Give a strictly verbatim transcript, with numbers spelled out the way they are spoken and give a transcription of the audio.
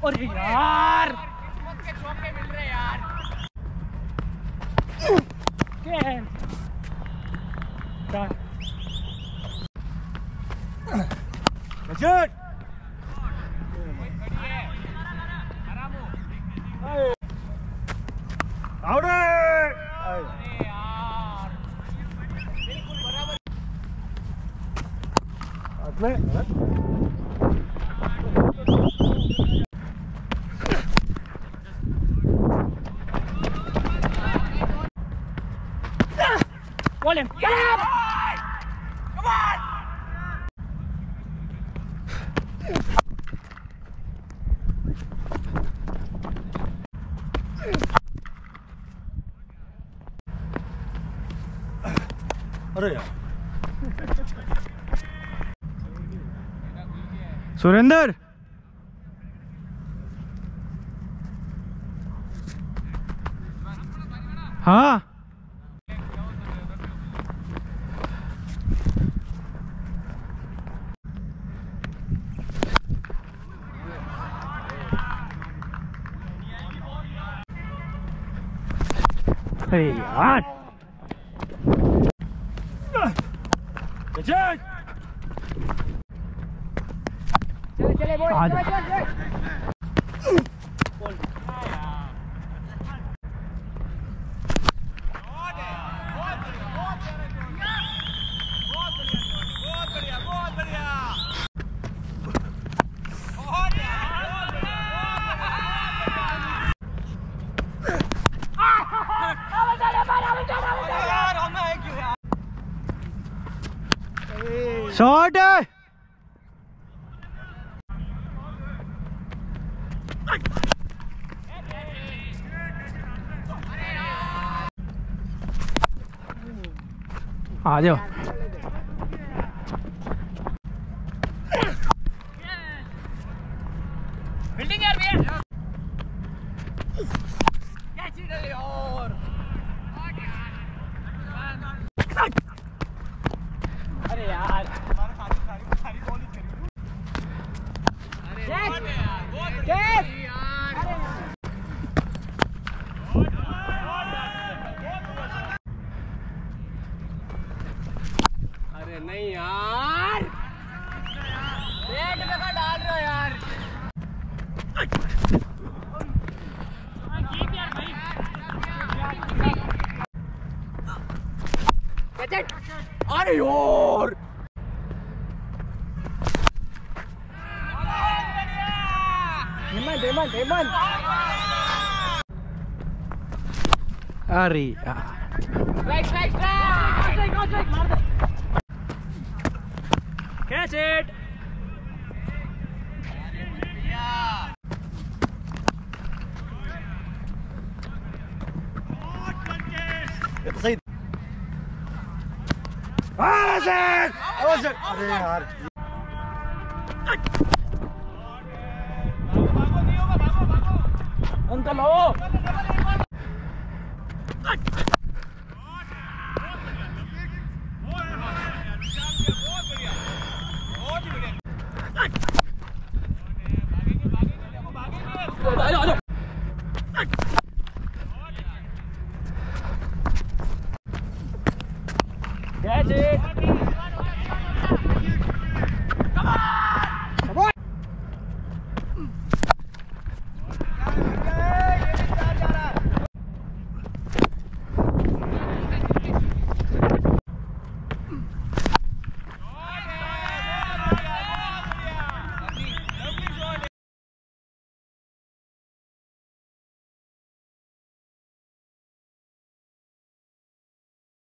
अरे यार चौके मिल रहे यार। Good. Out it. Ball him. Get him. Come on. अरे यार सुरेंद्र हाँ अरे यार चल चले चले बोल आ जा। चले चले शॉट है आ जाओ बिल्डिंग यार भैया क्या चीज है और अरे यार हमारे सारी सारी सारी बॉल ही चली अरे बहुत यार अरे नहीं यार पेट में का डाल रहा यार अरे यार हेमंत हेमंत हेमंत अरे यार स्ट्राइक स्ट्राइक स्ट्राइक मार दे Catch it. सही अरे यार अंकल हो Catch it.